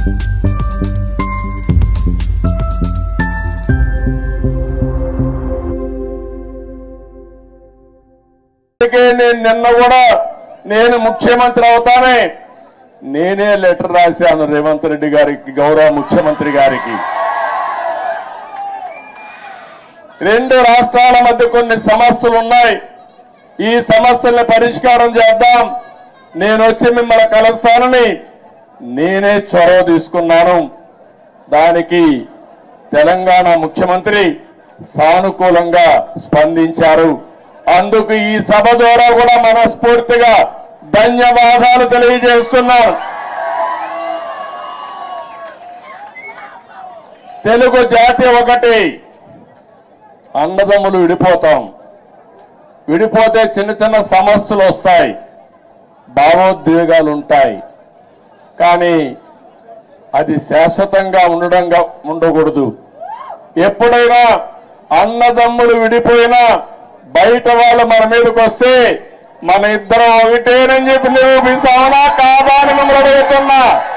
నిన్న కూడా నేను ముఖ్యమంత్రి అవుతానే నేనే లెటర్ రాశాను రేవంత్ రెడ్డి గారికి, గౌరవ ముఖ్యమంత్రి గారికి. రెండు రాష్ట్రాల మధ్య కొన్ని సమస్యలు ఉన్నాయి, ఈ సమస్యల్ని పరిష్కారం చేద్దాం, నేను వచ్చి మిమ్మల్ని కలుస్తానని నేనే చొరవ తీసుకున్నాను. దానికి తెలంగాణ ముఖ్యమంత్రి సానుకూలంగా స్పందించారు. అందుకు ఈ సభ ద్వారా కూడా మనస్ఫూర్తిగా ధన్యవాదాలు తెలియజేస్తున్నాను. తెలుగు జాతి ఒకటి, అన్నదమ్ములు విడిపోతాం, విడిపోతే చిన్న చిన్న సమస్యలు వస్తాయి, భావోద్వేగాలు ఉంటాయి, కానీ అది శాశ్వతంగా ఉండకూడదు. ఎప్పుడైనా అన్నదమ్ములు విడిపోయినా బయట వాళ్ళు మన మీదకి వస్తే మన ఇద్దరం ఒకటేనని చెప్పి నిరూపిస్తామనా కాదా అని మిమ్మల్ని అడుగుతున్నా.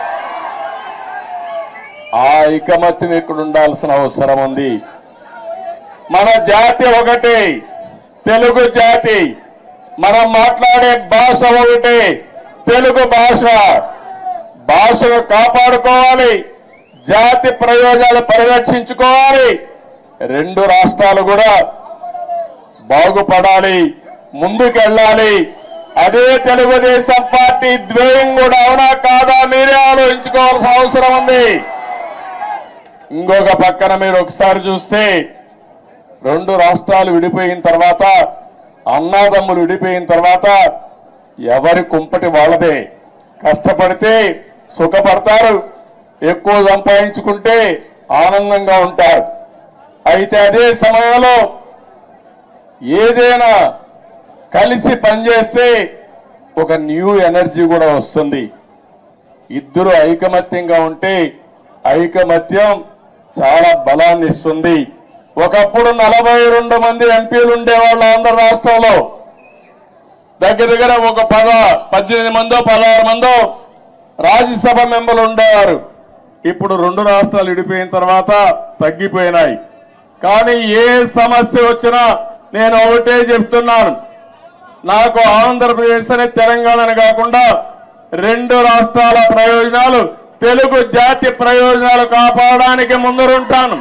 ఆ ఐకమత్యం ఇక్కడ ఉండాల్సిన అవసరం ఉంది. మన జాతి ఒకటే, తెలుగు జాతి, మనం మాట్లాడే భాష ఒకటే, తెలుగు భాష. భాషను కాపాడుకోవాలి, జాతి ప్రయోజనాలు పరిరక్షించుకోవాలి, రెండు రాష్ట్రాలు కూడా బాగుపడాలి, ముందుకెళ్ళాలి. అదే తెలుగుదేశం పార్టీ ధ్యేయం కూడా అవునా కాదా మీరే ఆలోచించుకోవాల్సిన అవసరం ఉంది. ఇంకొక పక్కన మీరు ఒకసారి చూస్తే రెండు రాష్ట్రాలు విడిపోయిన తర్వాత, అన్నాదమ్ములు విడిపోయిన తర్వాత ఎవరి కుంపటి వాళ్ళదే. కష్టపడితే సుఖపడతారు, ఎక్కువ సంపాదించుకుంటే ఆనందంగా ఉంటారు. అయితే అదే సమయంలో ఏదైనా కలిసి పనిచేస్తే ఒక న్యూ ఎనర్జీ కూడా వస్తుంది. ఇద్దరు ఐకమత్యంగా ఉంటే ఐకమత్యం చాలా బలాన్ని ఇస్తుంది. ఒకప్పుడు 42 మంది ఎంపీలు ఉండేవాళ్ళు ఆంధ్ర రాష్ట్రంలో, దగ్గర దగ్గర ఒక 18 మందో 16 మందో రాజ్యసభ మెంబర్లు ఉండేవారు. ఇప్పుడు రెండు రాష్ట్రాలు విడిపోయిన తర్వాత తగ్గిపోయినాయి. కానీ ఏ సమస్య వచ్చినా నేను ఒకటే చెప్తున్నాను, నాకు ఆంధ్రప్రదేశ్ అనే తెలంగాణ కాకుండా రెండు రాష్ట్రాల ప్రయోజనాలు, తెలుగు జాతి ప్రయోజనాలు కాపాడడానికి ముందరుంటాను.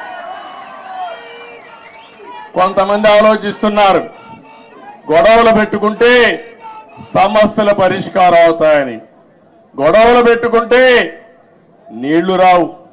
కొంతమంది ఆలోచిస్తున్నారు గొడవలు పెట్టుకుంటే సమస్యల పరిష్కారం అవుతాయని. గొడవలు పెట్టుకుంటే నీళ్లు రావు,